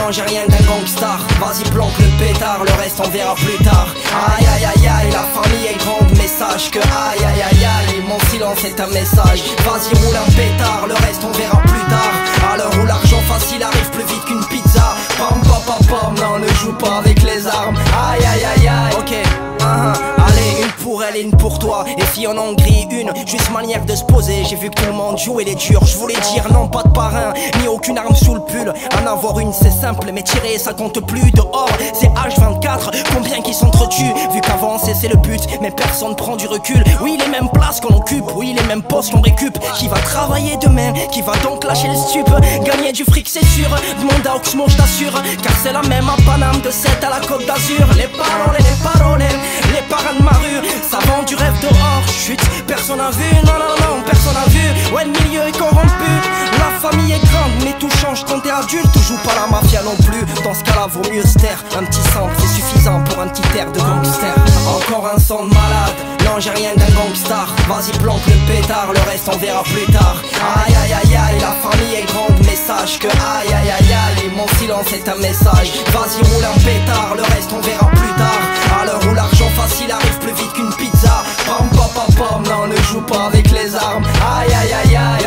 Non j'ai rien d'un gangstar, vas-y planque le pétard, le reste on verra plus tard. Aïe aïe aïe aïe, la famille est grande mais sache que aïe aïe aïe aïe, mon silence est un message. Vas-y roule un pétard, le reste on verra plus tard. À l'heure où l'argent facile arrive plus vite qu'une pizza. Pam pam pam pam, non ne joue pas avec les armes. Aïe aïe aïe aïe, ok. Allez, une pour elle et une pour toi. Et si on en grille une, juste manière de se poser. J'ai vu que tout le monde jouait les durs. Je voulais dire non, pas de parrain, ni aucune arme sous le pull. En avoir une c'est simple, mais tirer ça compte plus. Dehors c'est H24, combien qui s'entretuent. Vu qu'avancer c'est le but, mais personne prend du recul. Oui les mêmes places qu'on occupe, oui les mêmes postes qu'on récup. Qui va travailler demain, qui va donc lâcher le stup. Gagner du fric c'est sûr, demande à Oxmo je t'assure. Car c'est la même à Paname, de 7 à la Côte d'Azur. Les paroles, les parrains de ma rue, ça vend du rêve dehors, chut, personne a vu, non non non, personne a vu. Ouais le milieu est corrompu, la famille est grande, mais tout change quand t'es adulte. Joue pas la mafia non plus, dans ce cas là vaut mieux se taire. Un petit sample c'est suffisant pour un petit air de gangster. Encore un son de malade, non j'ai rien d'un gangstar. Vas-y planque le pétard, le reste on verra plus tard. Aïe aïe aïe aïe, la famille est grande mais sache que aïe aïe aïe aïe, mon silence est un message. Vas-y roule un pétard, le reste on verra plus tard. À l'heure où l'argent facile arrive plus vite qu'une pizza. Pam pam pam pam, non ne joue pas avec les armes. Aïe aïe aïe aïe,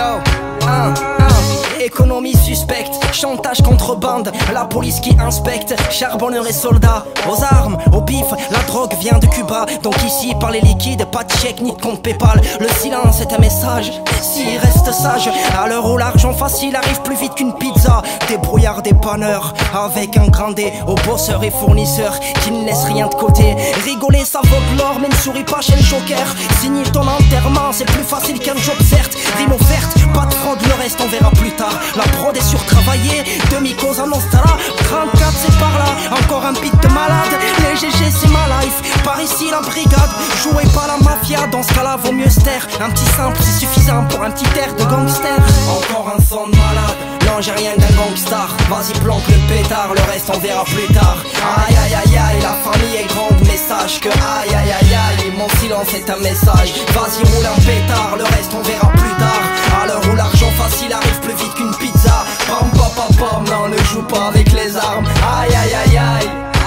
yo. Économie suspecte, chantage contrebande, la police qui inspecte, charbonneurs et soldats, aux armes, au bif, la drogue vient de Cuba. Donc ici par les liquides, pas de chèque ni de compte Paypal. Le silence est un message, s'il reste sage. À l'heure où l'argent facile arrive plus vite qu'une pizza. Débrouillard dépanneur, avec un grand D, aux bosseurs et fournisseurs qui ne laissent rien de côté. Rigoler ça vaut de l'or mais ne souris pas chez le joker. Signer ton enterrement c'est plus facile qu'un job certes. Rime offerte, pas de fraude, le reste on verra plus tard. La prod est surtravaillée, demi-cause en Nostra. 34 c'est par là, encore un beat de malade. Les GG c'est ma life, par ici la brigade. Jouez pas la mafia, dans ce cas là vaut mieux se taire. Un petit simple c'est suffisant pour un petit air de gangster. Encore un son de malade, non j'ai rien d'un gangstar. Vas-y planque le pétard, le reste on verra plus tard. Aïe aïe aïe aïe, la famille est grande mais sache que aïe aïe aïe aïe, mon silence est un message. Vas-y roule un pétard, le reste on verra plus tard. À l'heure où l'argent facile arrive plus vite qu'une pizza. Pam pam pam pam, non ne joue pas avec les armes. Aïe aïe aïe aïe.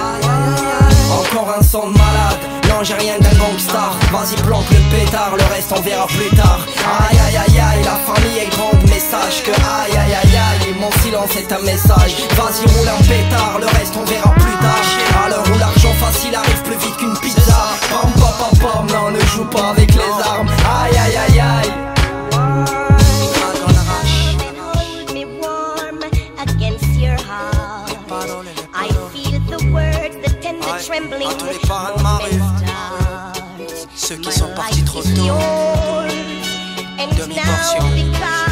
Encore un son de malade, non j'ai rien d'un gangstar. Vas-y planque le pétard, le reste on verra plus tard. Aïe aïe aïe aïe, la famille est grande mais sache que aïe aïe aïe aïe, mon silence est un message. Vas-y roule un pétard, le reste on verra plus tard. À l'heure où l'argent facile arrive plus vite qu'une pizza. Pam pam pam pam, non ne joue pas avec les armes. Aïe aïe aïe aïe. À tous les parrains de ma rue, ceux qui sont partis trop tôt, demi-portion.